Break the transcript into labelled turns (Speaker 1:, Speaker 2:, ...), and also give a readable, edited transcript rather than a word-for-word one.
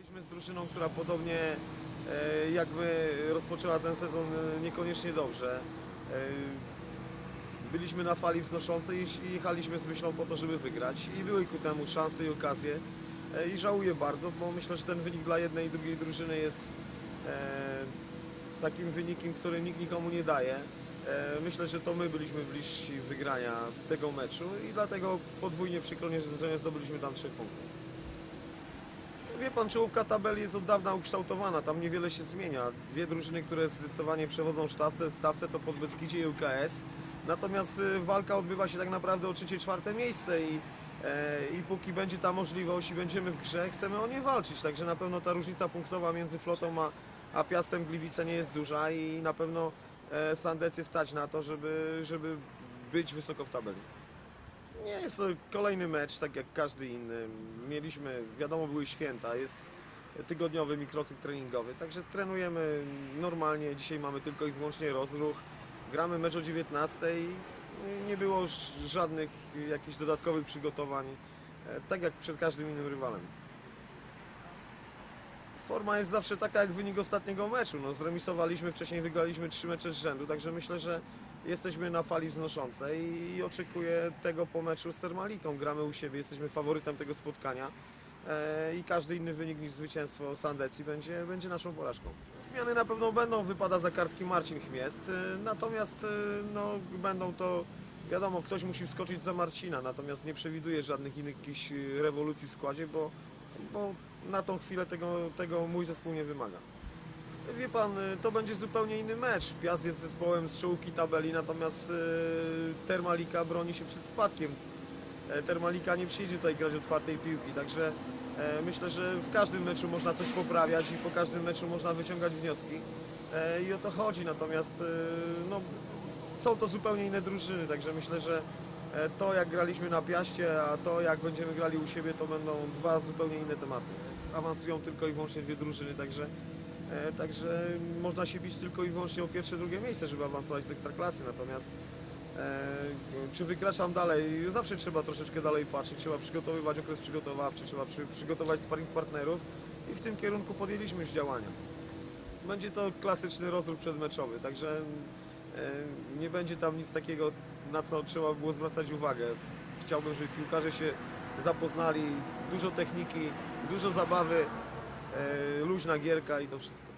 Speaker 1: Graliśmy z drużyną, która podobnie jakby rozpoczęła ten sezon niekoniecznie dobrze. Byliśmy na fali wznoszącej i jechaliśmy z myślą po to, żeby wygrać. I były ku temu szanse i okazje. I żałuję bardzo, bo myślę, że ten wynik dla jednej i drugiej drużyny jest takim wynikiem, który nikt nikomu nie daje. Myślę, że to my byliśmy bliżsi wygrania tego meczu i dlatego podwójnie przykro, że nie zdobyliśmy tam 3 punktów. Wie pan, czołówka tabeli jest od dawna ukształtowana, tam niewiele się zmienia. Dwie drużyny, które zdecydowanie przewodzą w stawce to Podbeskidzie i UKS. Natomiast walka odbywa się tak naprawdę o 3-4 miejsce i póki będzie ta możliwość i będziemy w grze, chcemy o nie walczyć. Także na pewno ta różnica punktowa między Flotą a Piastem Gliwice nie jest duża i na pewno Sandecję stać na to, żeby być wysoko w tabeli. Nie jest to kolejny mecz, tak jak każdy inny. Mieliśmy, wiadomo, były święta, jest tygodniowy mikrocykl treningowy, także trenujemy normalnie. Dzisiaj mamy tylko i wyłącznie rozruch. Gramy mecz o 19:00. Nie było żadnych jakichś dodatkowych przygotowań, tak jak przed każdym innym rywalem. Forma jest zawsze taka jak wynik ostatniego meczu. No, zremisowaliśmy, wcześniej wygraliśmy 3 mecze z rzędu, także myślę, że jesteśmy na fali wznoszącej i oczekuję tego po meczu z Termaliką. Gramy u siebie, jesteśmy faworytem tego spotkania i każdy inny wynik niż zwycięstwo Sandecji będzie naszą porażką. Zmiany na pewno będą, wypada za kartki Marcin Chmiest, natomiast no, będą to, wiadomo, ktoś musi wskoczyć za Marcina, natomiast nie przewiduję żadnych innych jakichś rewolucji w składzie, bo na tą chwilę tego mój zespół nie wymaga. Wie pan, to będzie zupełnie inny mecz. Piast jest zespołem z czołówki tabeli, natomiast Termalika broni się przed spadkiem. Termalika nie przyjdzie tutaj grać otwartej piłki, także myślę, że w każdym meczu można coś poprawiać i po każdym meczu można wyciągać wnioski. I o to chodzi, natomiast no, są to zupełnie inne drużyny, także myślę, że to jak graliśmy na Piaście, a to jak będziemy grali u siebie, to będą dwa zupełnie inne tematy. Awansują tylko i wyłącznie dwie drużyny, także można się bić tylko i wyłącznie o pierwsze, drugie miejsce, żeby awansować do Ekstraklasy. Natomiast czy wykraczam dalej? Zawsze trzeba troszeczkę dalej patrzeć, trzeba przygotowywać okres przygotowawczy, trzeba przygotować sparring partnerów i w tym kierunku podjęliśmy już działania. Będzie to klasyczny rozruch przedmeczowy, także nie będzie tam nic takiego, na co trzeba było zwracać uwagę. Chciałbym, żeby piłkarze się zapoznali, dużo techniki, dużo zabawy, luźna gierka i to wszystko.